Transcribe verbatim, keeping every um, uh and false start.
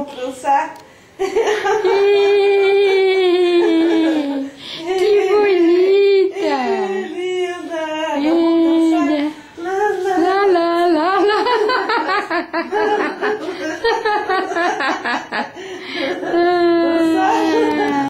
vamos trançar? Que bonita! Linda! Linda! Lá, lá. Lá, lá, lá, lá.